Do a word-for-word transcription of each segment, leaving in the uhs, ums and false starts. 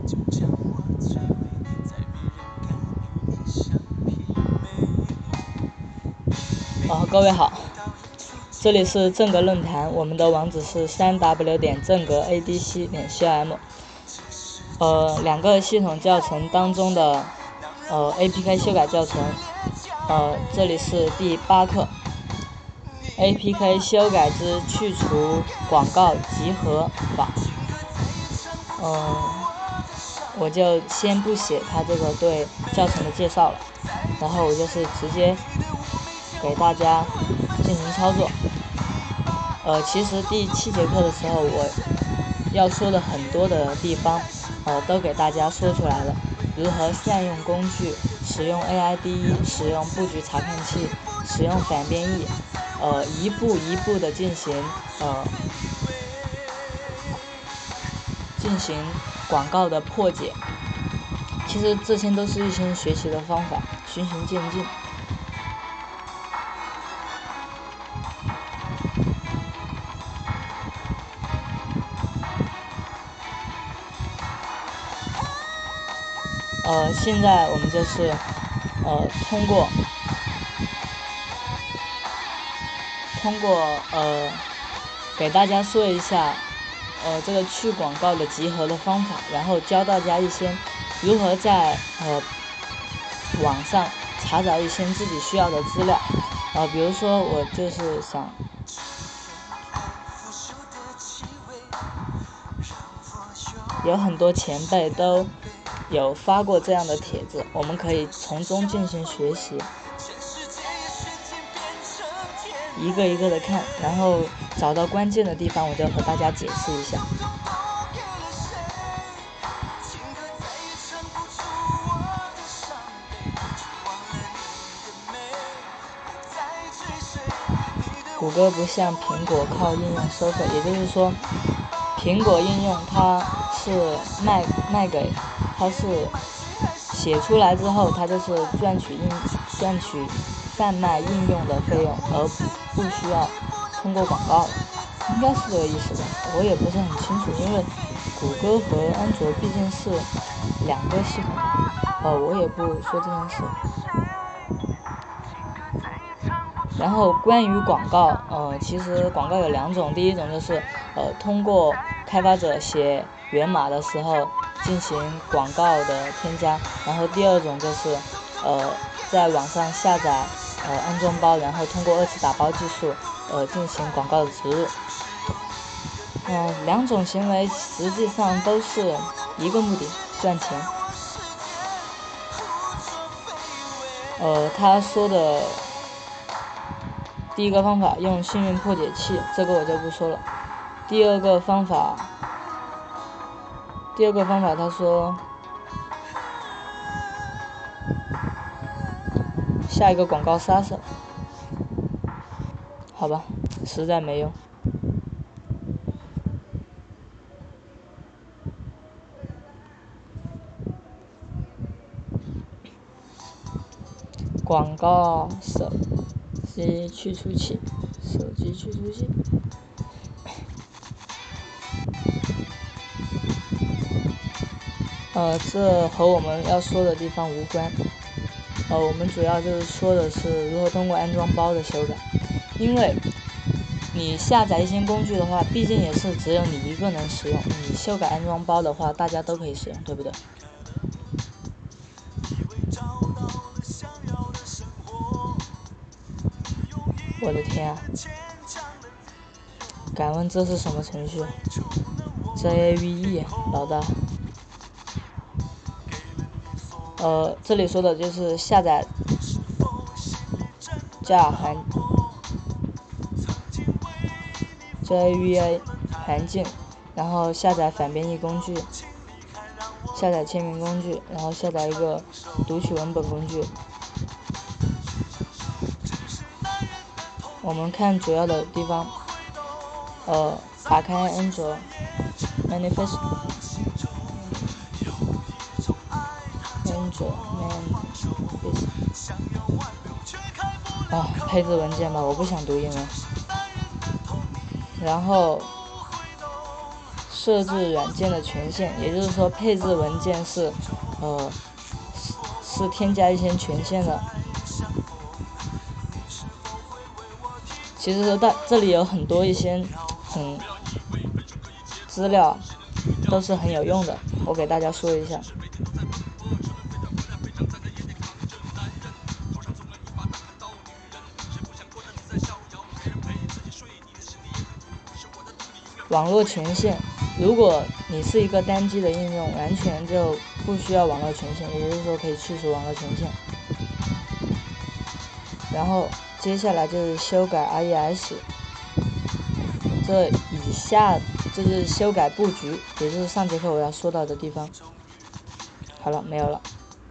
哦，各位好，这里是正格论坛，我们的网址是 三 w 点正格 a d c 点 c m。呃，两个系统教程当中的呃 A P K 修改教程，呃，这里是第八课 A P K 修改之去除广告集合法。呃，我就先不写它这个对教程的介绍了，然后我就是直接给大家进行操作。呃，其实第七节课的时候，我要说的很多的地方，呃，都给大家说出来了。如何善用工具，使用 A I D E， 使用布局查看器，使用反编译，呃，一步一步的进行，呃，进行广告的破解。其实这些都是一些学习的方法，循序渐进。呃，现在我们就是呃通过通过呃给大家说一下呃这个去广告的集合的方法，然后教大家一些如何在呃网上查找一些自己需要的资料。呃，比如说我就是想有很多前辈都有发过这样的帖子，我们可以从中进行学习，一个一个的看，然后找到关键的地方，我就和大家解释一下。谷歌不像苹果靠应用收费，也就是说，苹果应用它是卖卖给，它是写出来之后，它就是赚取应赚取贩卖应用的费用，而不需要通过广告，应该是这个意思吧？我也不是很清楚，因为谷歌和安卓毕竟是两个系统，呃，我也不说这件事。然后关于广告，呃，其实广告有两种，第一种就是呃通过开发者写源码的时候进行广告的添加，然后第二种就是呃在网上下载呃安装包，然后通过二次打包技术呃进行广告的植入。嗯、呃，两种行为实际上都是一个目的，赚钱。呃，他说的第一个方法用幸运破解器，这个我就不说了。第二个方法，第二个方法他说下一个广告杀手，好吧，实在没用。广告手机去除器，手机去除器。呃，这和我们要说的地方无关。呃，我们主要就是说的是如何通过安装包的修改，因为你下载一些工具的话，毕竟也是只有你一个人使用，你修改安装包的话，大家都可以使用，对不对？我的天啊！敢问这是什么程序 ？J A V E 老大。呃，这里说的就是下载加环 J A V A 环境，然后下载反编译工具，下载签名工具，然后下载一个读取文本工具。我们看主要的地方，呃，打开安卓 manifest， 安卓 manifest， 啊，配置文件吧，我不想读英文。然后设置软件的权限，也就是说配置文件是呃是添加一些权限的。其实在这里有很多一些很资料都是很有用的，我给大家说一下。网络权限，如果你是一个单机的应用，完全就不需要网络权限，也就是说可以去除网络权限。然后接下来就是修改 R E S， 这以下就是修改布局，也就是上节课我要说到的地方。好了，没有了。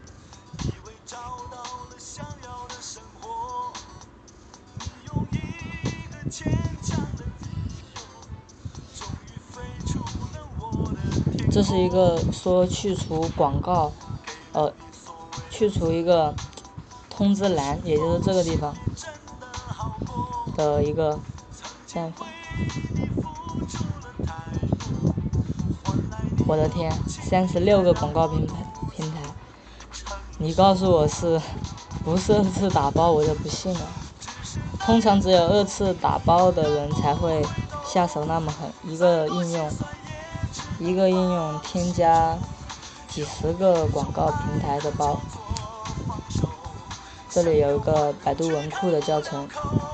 这是一个说去除广告，呃，去除一个通知栏，也就是这个地方的一个办法。我的天，三十六个广告平台平台，你告诉我是不是二次打包，我就不信了。通常只有二次打包的人才会下手那么狠，一个应用一个应用添加几十个广告平台的包。这里有一个百度文库的教程，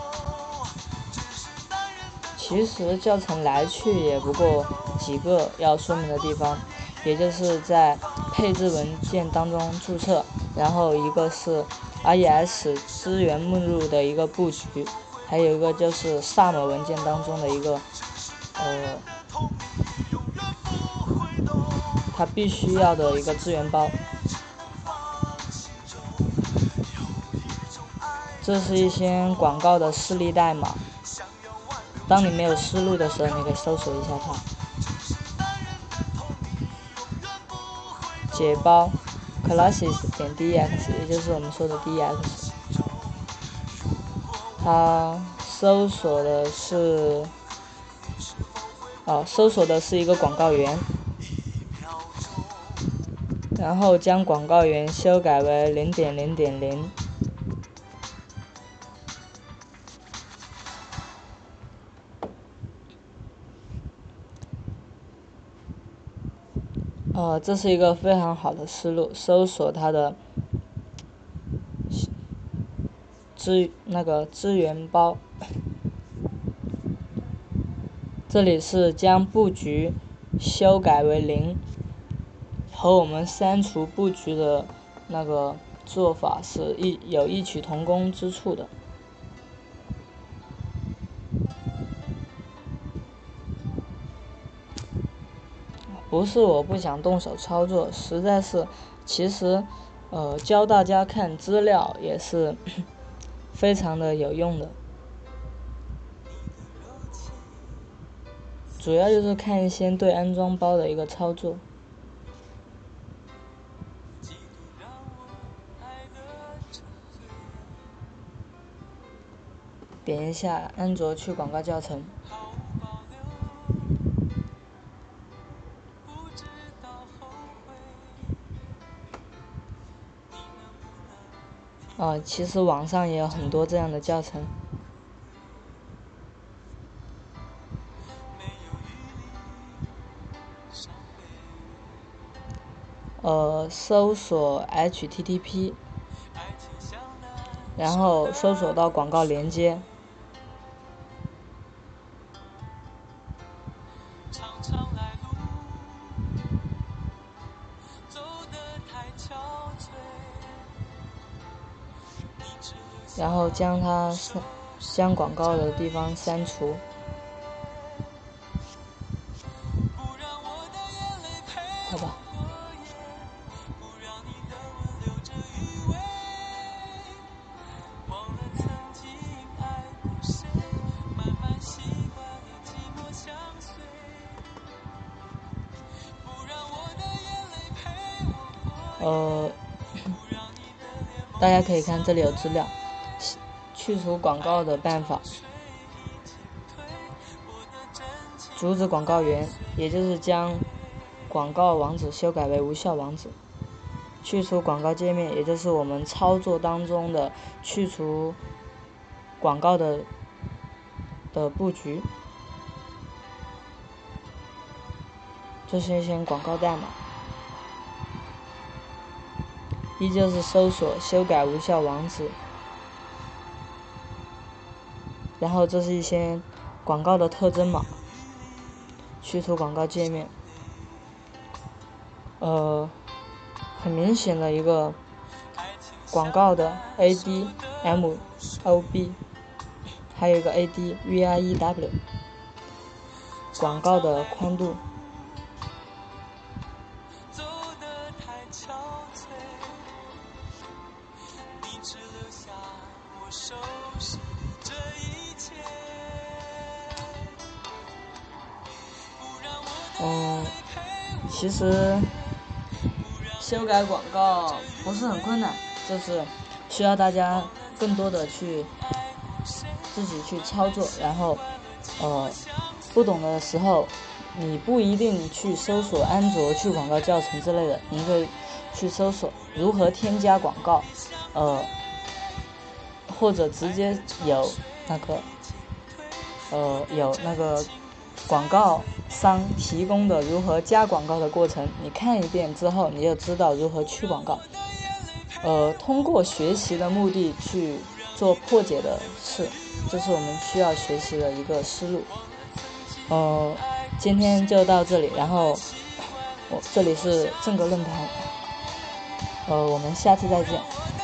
其实教程来去也不过几个要说明的地方，也就是在配置文件当中注册，然后一个是 R E S 资源目录的一个布局，还有一个就是 S A M 文件当中的一个呃它必须要的一个资源包。这是一些广告的示例代码，当你没有思路的时候，你可以搜索一下它。解包 classes 点 dx， 也就是我们说的 dx， 它搜索的是哦，搜索的是一个广告源，然后将广告源修改为 零点零点零。呃，这是一个非常好的思路，搜索它的资那个资源包。这里是将布局修改为零，和我们删除布局的那个做法是异有异曲同工之处的。不是我不想动手操作，实在是，其实，呃，教大家看资料也是非常的有用的。主要就是看一些对安装包的一个操作。点一下安卓去广告教程。哦，其实网上也有很多这样的教程。呃，搜索 H T T P， 然后搜索到广告连接。然后将它将广告的地方删除。好吧。呃，大家可以看这里有资料，去除广告的办法。 阻止广告源，也就是将广告网址修改为无效网址。去除广告界面，也就是我们操作当中的去除广告的的布局。这是一些广告代码。一就是搜索修改无效网址，然后这是一些广告的特征码，去除广告界面。呃，很明显的一个广告的 A D M O B， 还有一个 A D V I E W， 广告的宽度。嗯，其实修改广告不是很困难，就是需要大家更多的去自己去操作，然后呃不懂的时候，你不一定去搜索安卓去广告教程之类的，你可以去搜索如何添加广告，呃或者直接有那个呃有那个广告商提供的如何加广告的过程，你看一遍之后，你就知道如何去广告。呃，通过学习的目的去做破解的事，这是我们需要学习的一个思路。呃，今天就到这里，然后我这里是正格论坛，呃，我们下次再见。